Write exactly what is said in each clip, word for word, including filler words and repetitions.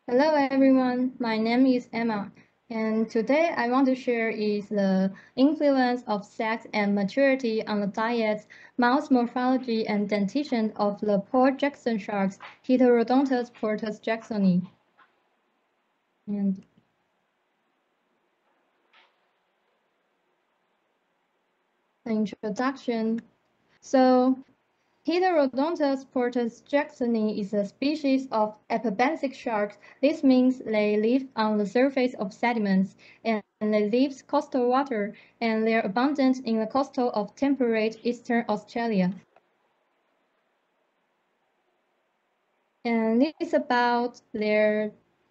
Hello everyone, my name is Emma, and today I want to share is the influence of sex and maturity on the diet, mouth morphology, and dentition of the Port Jackson sharks, Heterodontus portuskacksoni. And the introduction. So Heterodontus portuskacksoni is a species of epibenthic sharks. This means they live on the surface of sediments and they live coastal water, and they are abundant in the coastal of temperate eastern Australia. And this is about their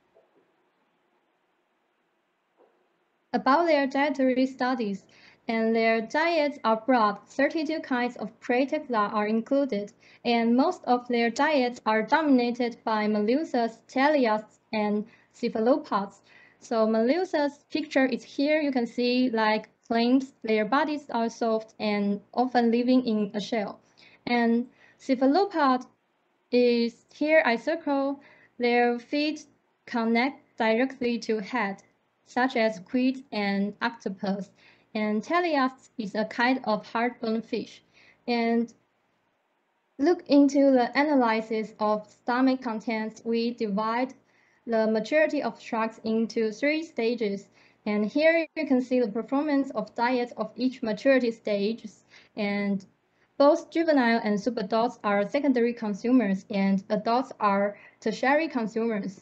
about their dietary studies. And their diets are broad. thirty-two kinds of prey taxa are included, and most of their diets are dominated by molluscs, teleosts, and cephalopods. So molluscs picture is here. You can see like clams, their bodies are soft and often living in a shell. And cephalopod is here I circle. Their feet connect directly to head, such as squid and octopus. And teleost is a kind of hard-bone fish. And look into the analysis of stomach contents, we divide the maturity of sharks into three stages. And here you can see the performance of diet of each maturity stage. And both juvenile and subadults are secondary consumers, and adults are tertiary consumers.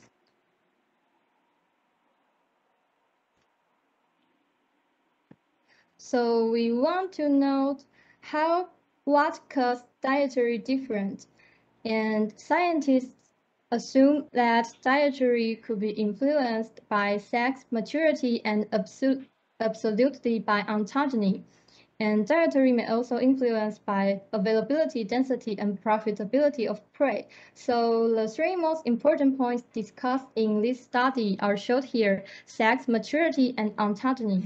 So we want to note how what caused dietary difference, and scientists assume that dietary could be influenced by sex, maturity, and absol absolutely by ontogeny. And dietary may also influence by availability, density, and profitability of prey. So the three most important points discussed in this study are shown here: sex, maturity, and ontogeny.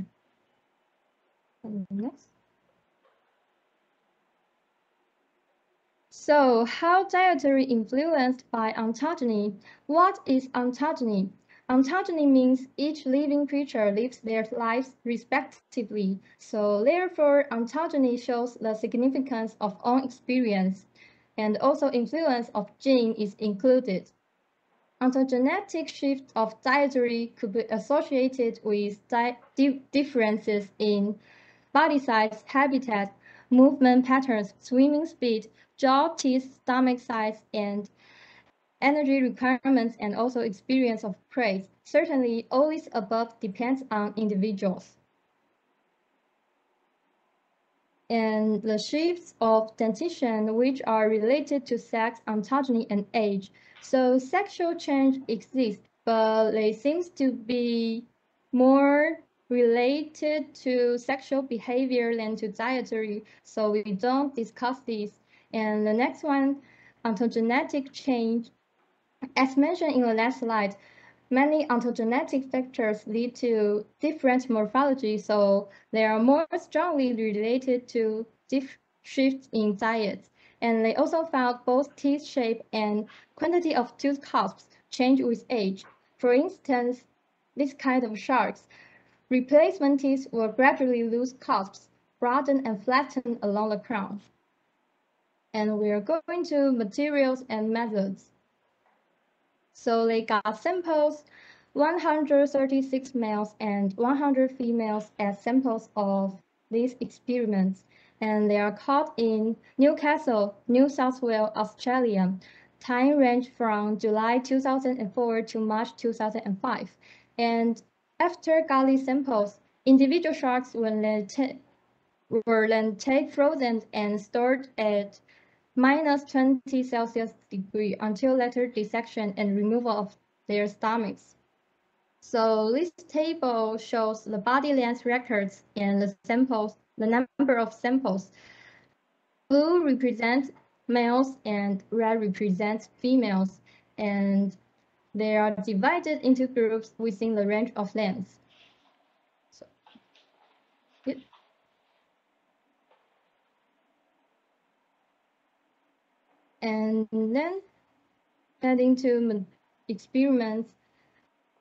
Next. So how dietary influenced by ontogeny? What is ontogeny? Ontogeny means each living creature lives their lives respectively. So therefore, ontogeny shows the significance of own experience, and also influence of gene is included. Ontogenetic shift of dietary could be associated with di differences in body size, habitat, movement patterns, swimming speed, jaw, teeth, stomach size, and energy requirements, and also experience of prey. Certainly, all this above depends on individuals. And the shifts of dentition, which are related to sex, ontogeny, and age. So sexual change exists, but they seem to be more related to sexual behavior than to dietary, so we don't discuss this. And the next one, ontogenetic change. As mentioned in the last slide, many ontogenetic factors lead to different morphology, so they are more strongly related to shifts in diet. And they also found both teeth shape and quantity of tooth cusps change with age. For instance, this kind of sharks, replacement teeth will gradually lose cusps, broaden and flatten along the crown. And we are going to materials and methods. So they got samples, one hundred thirty-six males and one hundred females as samples of these experiments. And they are caught in Newcastle, New South Wales, Australia. Time range from July two thousand four to March two thousand five. And after gully samples, individual sharks were then, were then taken frozen and stored at minus twenty Celsius degree until later dissection and removal of their stomachs. So this table shows the body length records and the samples, the number of samples. Blue represents males and red represents females, and they are divided into groups within the range of length. So, yeah. And then heading to experiments,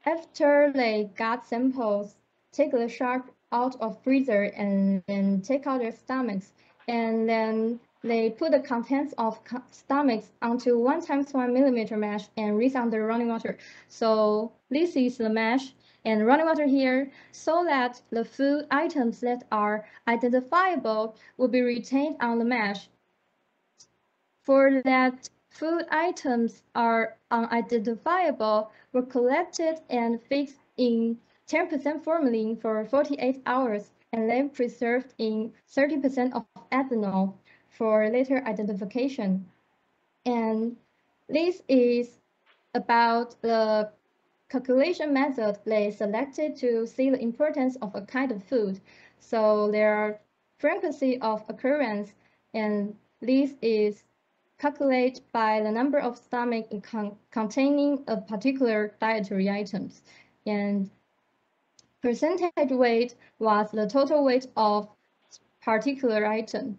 After they got samples, take the shark out of freezer and then take out their stomachs. And then they put the contents of stomachs onto one times one millimeter mesh and rinse under running water. So this is the mesh and running water here, so that the food items that are identifiable will be retained on the mesh. For that food items are unidentifiable were collected and fixed in ten percent formalin for forty-eight hours and then preserved in thirty percent of ethanol for later identification. And this is about the calculation method they selected to see the importance of a kind of food. So there are frequency of occurrence, and this is calculated by the number of stomach con containing a particular dietary items. And percentage weight was the total weight of particular item.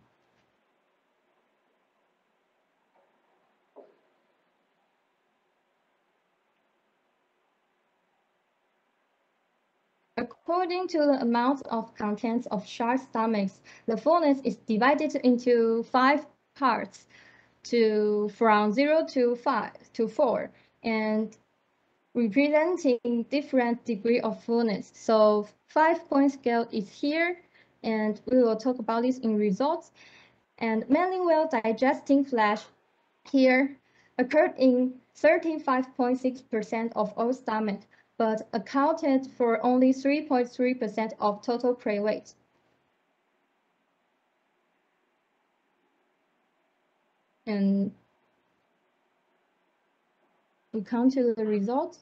According to the amount of contents of shark stomachs, the fullness is divided into five parts, to from zero to five to four, and representing different degree of fullness. So five point scale is here, and we will talk about this in results. And mainly well digesting flesh here occurred in thirty-five point six percent of all stomach, but accounted for only three point three percent of total prey weight. And we come to the results.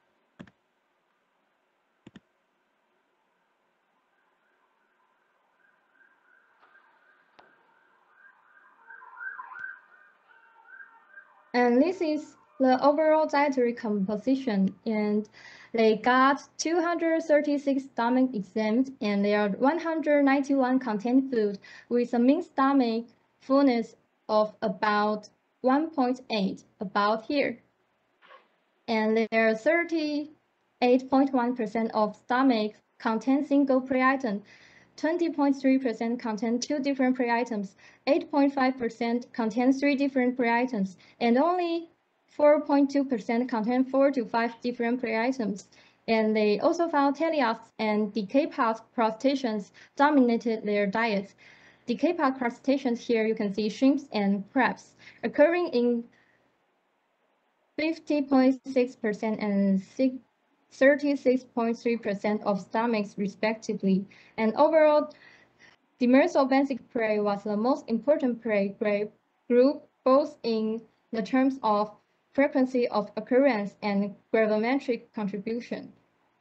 And this is the overall dietary composition, and they got two hundred thirty-six stomach exams, and there are one hundred ninety-one contained food with a mean stomach fullness of about one point eight, about here. And there are thirty-eight point one percent of stomach contain single prey item, twenty point three percent contain two different prey items, eight point five percent contain three different prey items, and only four point two percent contain four to five different prey items. And they also found teleosts and decapod crustaceans dominated their diets. Decapod crustaceans here you can see shrimps and crabs occurring in fifty point six percent and thirty-six point three percent of stomachs respectively. And overall, demersal benthic prey was the most important prey group, both in the terms of frequency of occurrence and gravimetric contribution.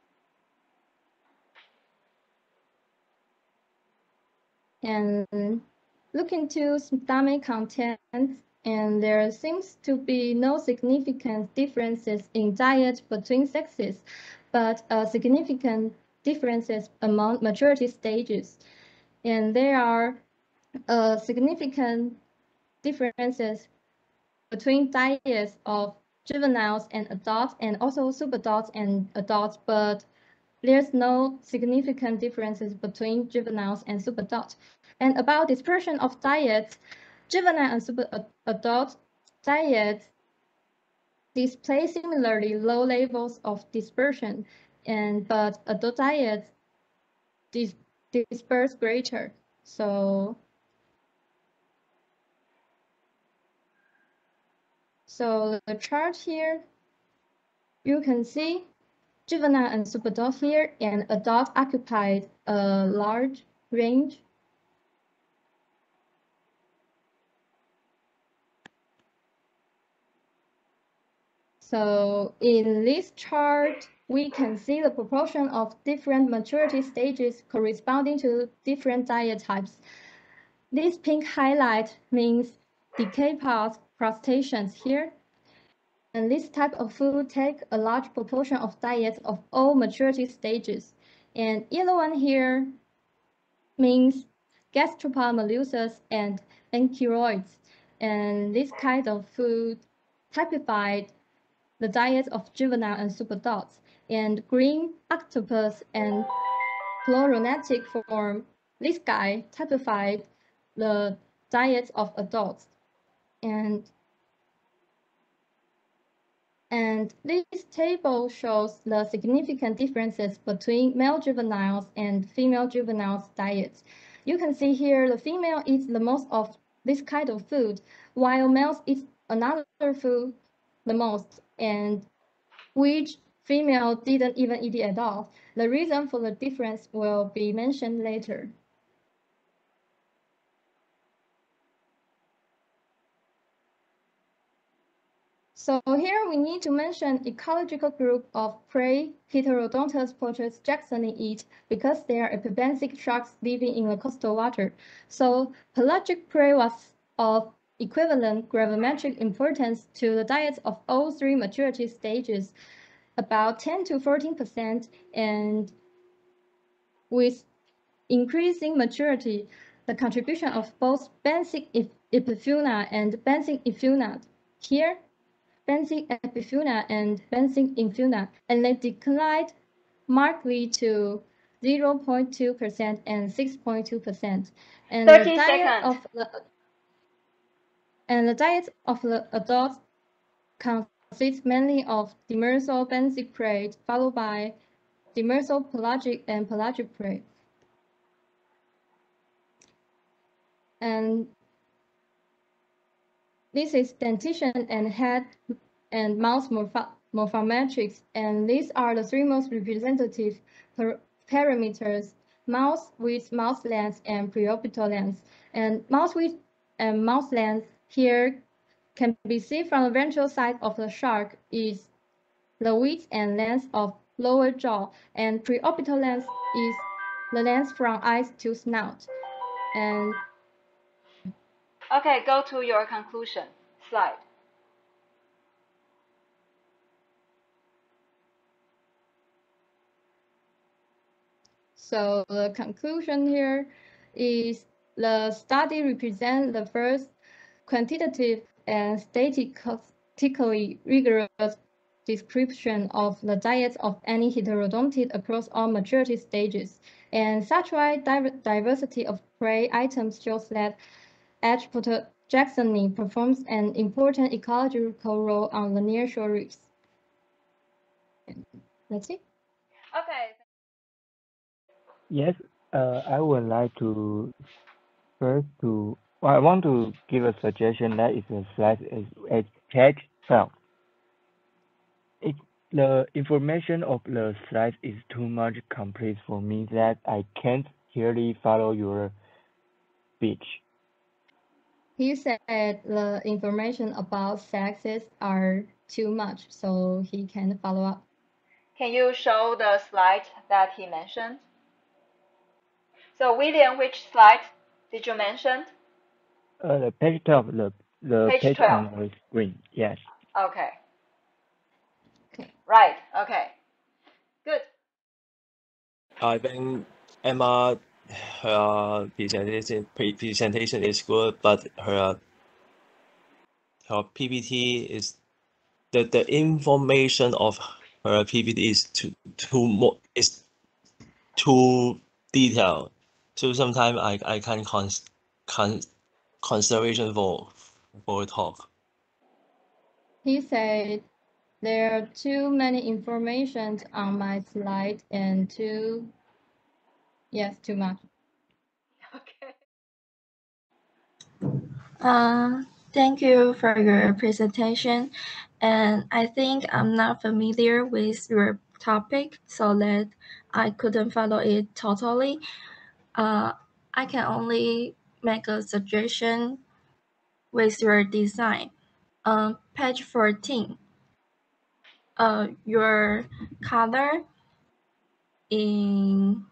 And look into stomach contents, and there seems to be no significant differences in diet between sexes, but uh, significant differences among maturity stages. And there are uh, significant differences between diets of juveniles and adults, and also subadults and adults, but there's no significant differences between juveniles and subadults. And about dispersion of diets, juvenile and subadult diets display similarly low levels of dispersion, and but adult diets dis disperse greater. So, so the chart here, you can see juvenile and subadult here, and adult occupied a large range. So in this chart, we can see the proportion of different maturity stages corresponding to different diet types. This pink highlight means decapod crustaceans here. And this type of food take a large proportion of diets of all maturity stages. And yellow one here means gastropod molluscs and ankyloids. And this kind of food typified the diets of juvenile and subadults. and green octopus and chloronetic form. This guy typified the diets of adults. And, and this table shows the significant differences between male juveniles and female juveniles diets. You can see here the female eats the most of this kind of food, while males eat another food the most, and which female didn't even eat it at all. The reason for the difference will be mentioned later. So here we need to mention ecological group of prey Heterodontus portuskacksoni eat because they are epibentic sharks living in the coastal water. So pelagic prey was of equivalent gravimetric importance to the diets of all three maturity stages, about ten to fourteen percent, and with increasing maturity, the contribution of both benthic epiphyuna and benthic infuna. Here, benthic epiphyuna and benthic infuna, and they declined markedly to zero point two percent and six point two percent. And the diet seconds. of the and the diet of the adults consists mainly of demersal benthic prey, followed by demersal pelagic and pelagic prey. And this is dentition and head and mouth morpho morphometrics, and these are the three most representative per parameters: mouth width, mouth length, and preorbital length. And mouth width and mouth length here can be seen from the ventral side of the shark is the width and length of lower jaw, and preorbital length is the length from eyes to snout. And okay, go to your conclusion slide. So the conclusion here is the study represents the first quantitative and statistically rigorous description of the diets of any heterodontid across all maturity stages. And such wide diversity of prey items shows that H. portuskacksoni performs an important ecological role on the nearshore reefs. That's it. Okay. Yes, uh, I would like to first to well, I want to give a suggestion that is a slide is a page twelve. It the information of the slide is too much complete for me that I can't clearly follow your speech. He said the information about sexes are too much, so he can follow up. Can you show the slide that he mentioned? So William, which slide did you mention? Uh, the page twelve, the the Page page twelve. on the screen. Yes. Okay. Okay. Right. Okay. Good. I think Emma, her presentation presentation is good, but her her P P T is the the information of her P P T is too too more is too detailed. So sometimes I I can cons con consideration for for a talk. He said there are too many information on my slide and too, yes, too much. Okay. Uh, thank you for your presentation. And I think I'm not familiar with your topic, so that I couldn't follow it totally. Uh, I can only make a suggestion with your design. Um, page fourteen. Uh, your color in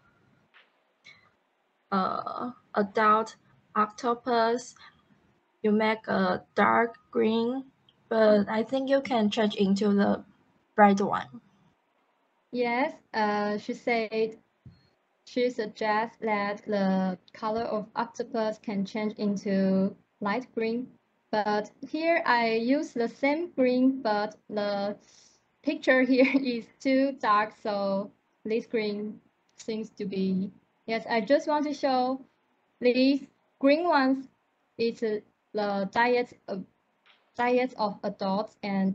uh, adult octopus, you make a dark green, but I think you can change into the bright one. Yes, uh, she said she suggests that the color of octopus can change into light green. But here I use the same green, but the picture here is too dark, so this screen seems to be, yes, I just want to show these green ones is uh, the diet of, diet of adults, and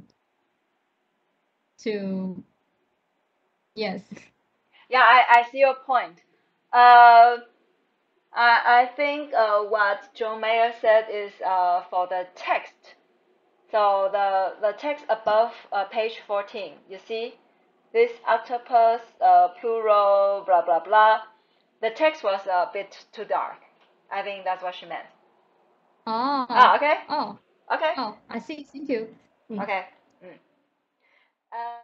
to, yes. Yeah, I, I see your point. Uh, I, I think uh, what Jomayer said is uh, for the text. So the, the text above uh, page fourteen, you see this octopus, uh, plural, blah, blah, blah. The text was a bit too dark. I think that's what she meant. Oh, Ah, okay. oh, Okay. oh, I see, thank you. Mm. Okay. Mm. Uh,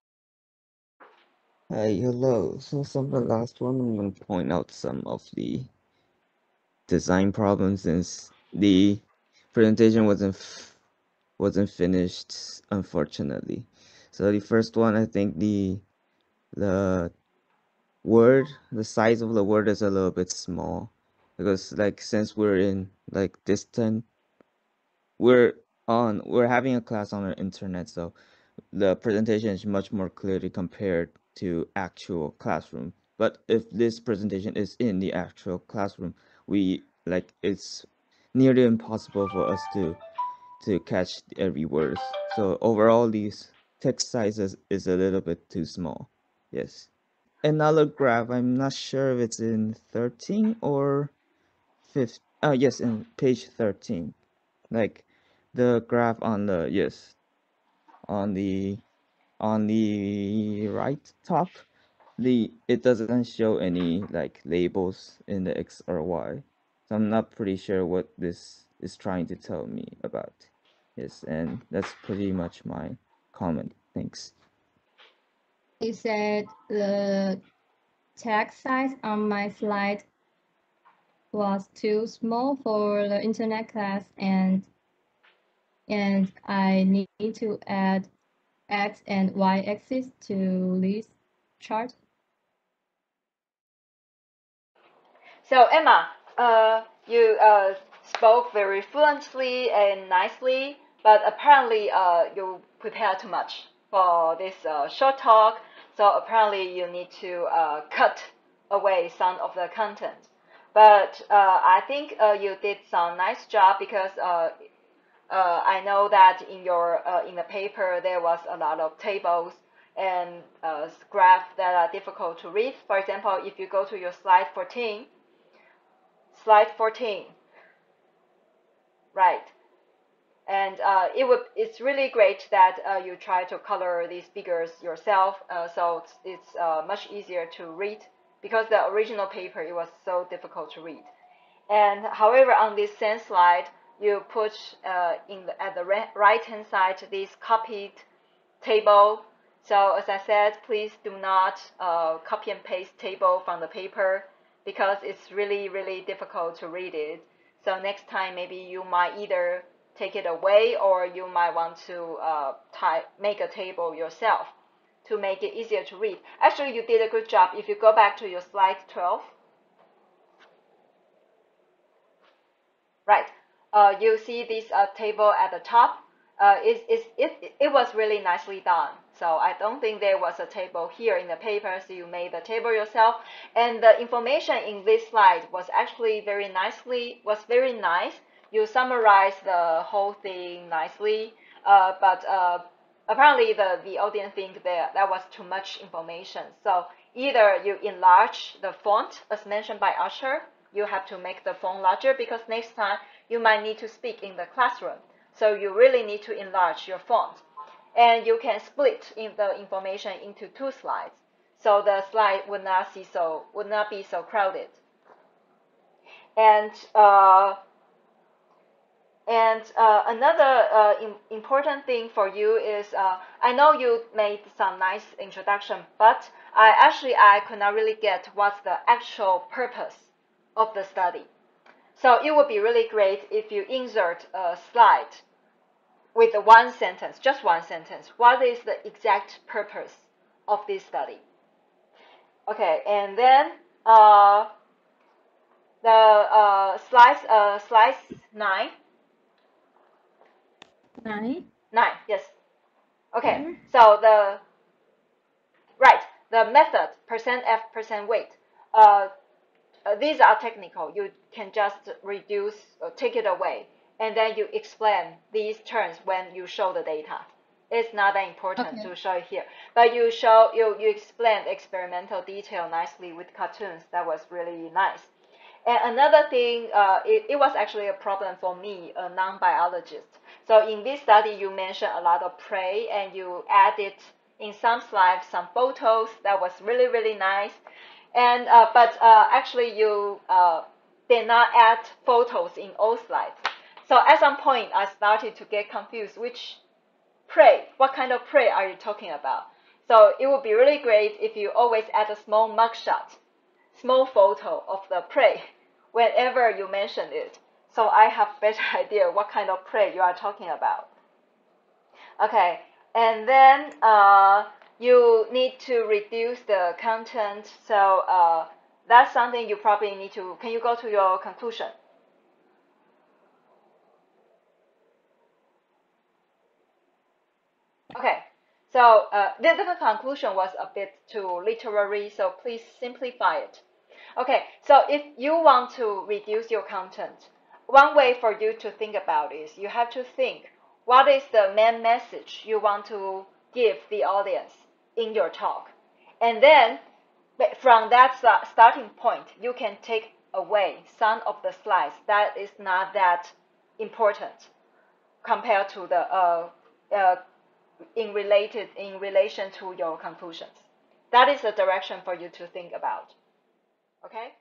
Hi, hello. So from the last one, I'm going to point out some of the design problems since the presentation wasn't f wasn't finished, unfortunately. So the first one, I think the the word, the size of the word is a little bit small because like since we're in like distant, we're on we're having a class on our internet, so the presentation is much more clearly compared to actual classroom. But if this presentation is in the actual classroom, we like it's nearly impossible for us to to catch every word. So overall, these text sizes is a little bit too small. Yes. Another graph, I'm not sure if it's in thirteen or fifteen. Oh, yes, in page thirteen. Like the graph on the, yes, on the on the right top, the it doesn't show any like labels in the X or Y. So I'm not pretty sure what this is trying to tell me about. Yes, and that's pretty much my comment. Thanks. You said the text size on my slide was too small for the internet class, and and I need to add X and Y axis to this chart. so Emma, uh, you uh, spoke very fluently and nicely, but apparently uh, you prepared too much for this uh, short talk. So apparently you need to uh, cut away some of the content. But uh, I think uh, you did some nice job because uh, uh, I know that in your uh, in the paper there was a lot of tables and uh, graphs that are difficult to read. For example, if you go to your slide fourteen, slide fourteen, right? And uh, it would it's really great that uh, you try to color these figures yourself, uh, so it's, it's uh, much easier to read because the original paper it was so difficult to read. And however, on this same slide, you put uh, in the, at the right hand side this copied table. So as I said, please do not uh, copy and paste table from the paper because it's really, really difficult to read it. So next time, maybe you might either take it away or you might want to uh, type, make a table yourself to make it easier to read. Actually, you did a good job. If you go back to your slide twelve, right, uh, you see this uh, table at the top. Uh, it, it, it, it was really nicely done. So I don't think there was a table here in the paper, so you made the table yourself. And the information in this slide was actually very nicely, was very nice. You summarized the whole thing nicely, uh, but uh, apparently the, the audience think that that was too much information. So either you enlarge the font, as mentioned by Usher, you have to make the font larger because next time you might need to speak in the classroom. So you really need to enlarge your font. And you can split in the information into two slides. So the slide would not see so would not be so crowded. And uh, and uh, another uh, important thing for you is uh, I know you made some nice introduction, but I actually I could not really get what's the actual purpose of the study. So it would be really great if you insert a slide with one sentence, just one sentence. What is the exact purpose of this study? Okay, and then uh, the uh, slides, uh, slides nine. Nine. Nine, yes. Okay, Here. so the right, the method, percent F, percent weight. Uh, uh, these are technical. You can just reduce, uh, take it away, and then you explain these terms when you show the data. It's not that important Okay. to show it here, but you show you you explain experimental detail nicely with cartoons. That was really nice. And another thing, uh, it, it was actually a problem for me, a non-biologist. So in this study, you mentioned a lot of prey, and you added in some slides some photos. That was really really nice. And uh, but uh, actually, you uh, did not add photos in all slides. So at some point, I started to get confused. Which prey? What kind of prey are you talking about? So it would be really great if you always add a small mugshot, small photo of the prey whenever you mention it, so I have better idea what kind of prey you are talking about. Okay, and then uh, you need to reduce the content. So uh, that's something you probably need to. Can you go to your conclusion? Okay, so uh, the, the conclusion was a bit too literary, so please simplify it. Okay, so if you want to reduce your content, one way for you to think about is you have to think what is the main message you want to give the audience in your talk. And then from that starting point, you can take away some of the slides that is not that important compared to the uh, uh, in related in relation to your conclusions. That is the direction for you to think about. Okay?